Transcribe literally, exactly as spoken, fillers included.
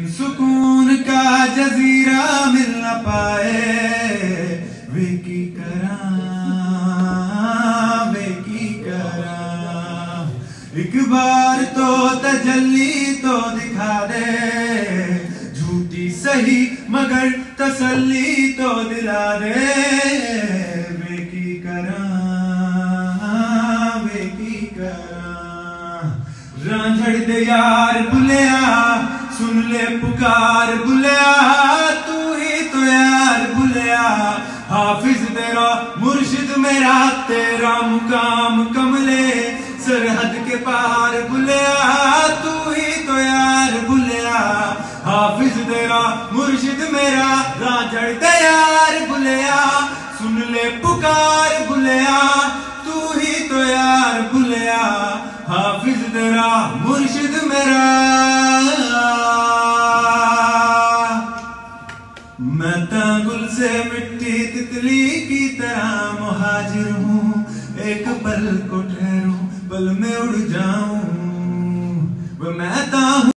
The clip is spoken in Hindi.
सुकून का जजीरा मिल न पाए, वे की करा वे की करा। एक बार तो तजल्ली तो दिखा दे, झूठी सही मगर तसल्ली तो दिला दे। वे की करा वे की करा। रांझड़ दे यार बुलिया, सुन ले पुकार बुलिया, तू ही तो यार बुलिया। हाफिज तेरा मुर्शिद मेरा, तेरा मुकाम कमले सरहद के पार बुलिया, तू ही तो यार बुलिया। हाफिज तेरा मुर्शिद मेरा, रांझड़ दे यार बुलिया, सुन ले पुकार बुलिया, तू ही तो यार बुलिया। हाफिज तेरा मुर्शिद मेरा। मैं तांगुल से मिट्टी तितली की तरह मुहाजिर हूँ, एक पल को ठहरूं पल में उड़ जाऊं। वो मैं ता